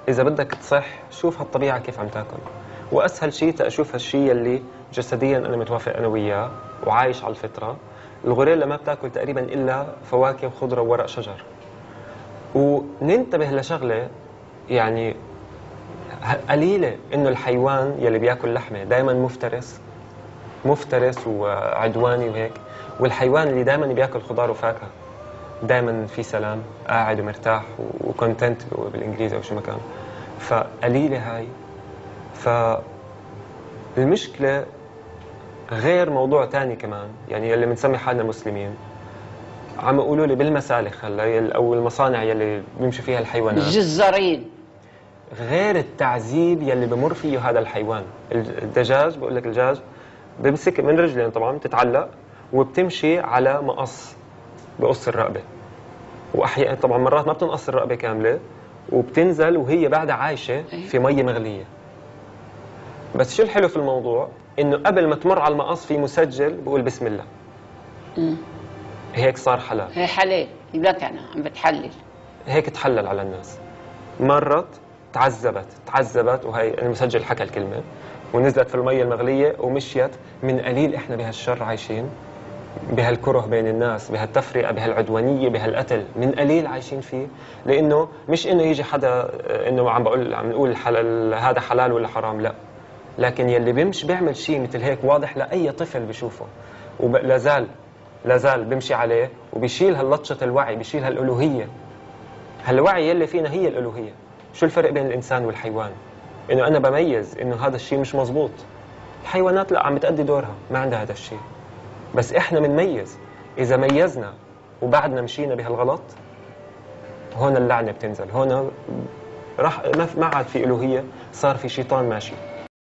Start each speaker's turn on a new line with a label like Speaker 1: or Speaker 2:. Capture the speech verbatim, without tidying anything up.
Speaker 1: اذا بدك تصح شوف هالطبيعه كيف عم تاكل، واسهل شيء تشوف هالشيء اللي جسديا انا متوافق انا وياه وعايش على الفطره. الغوريلا ما بتاكل تقريبا الا فواكه وخضره وورق شجر. وننتبه لشغله، يعني قليله انه الحيوان يلي بياكل لحمه دائما مفترس مفترس وعدواني وهيك، والحيوان اللي دائما بياكل خضار وفاكهه دائما في سلام، قاعد ومرتاح وكونتنت بالانجليزي او شو ما كان. فقليله هاي. فالمشكله غير موضوع تاني كمان، يعني اللي بنسمي حالنا مسلمين عم يقولوا لي بالمسالخ هلا او المصانع يلي بيمشي فيها الحيوانات
Speaker 2: الجزارين،
Speaker 1: غير التعذيب يلي بمر فيه هذا الحيوان. الدجاج بقول لك الدجاج بمسك من رجلين طبعا بتتعلق وبتمشي على مقص بقص الرقبه، واحيانا طبعا مرات ما بتنقص الرقبه كامله وبتنزل وهي بعدها عايشه في ميه مغليه. بس شو الحلو في الموضوع؟ انه قبل ما تمر على المقص في مسجل بقول بسم الله.
Speaker 2: امم
Speaker 1: هيك صار حلال.
Speaker 2: هي حلال لك، انا عم بتحلل
Speaker 1: هيك تحلل على الناس. مرت تعذبت تعذبت وهي المسجل حكى الكلمه ونزلت في الميه المغليه ومشيت. من قليل احنا بهالشر عايشين، بهالكره بين الناس، بهالتفرقه، بهالعدوانيه، بهالقتل، من قليل عايشين فيه. لانه مش انه يجي حدا انه عم بقول عم نقول حلال هذا حلال ولا حرام، لا، لكن يلي بيمشي بيعمل شيء مثل هيك واضح لاي طفل بيشوفه ولا زال لا زال بيمشي عليه وبيشيل هاللطشه الوعي، بيشيل هالالوهيه. هالوعي يلي فينا هي الالوهيه. شو الفرق بين الانسان والحيوان؟ انه انا بميز انه هذا الشيء مش مزبوط. الحيوانات لا، عم بتأدي دورها، ما عندها هذا الشيء. بس احنا بنميز. اذا ميزنا وبعدنا مشينا بهالغلط، هون اللعنه بتنزل. هون راح ما عاد في الوهيه، صار في شيطان ماشي.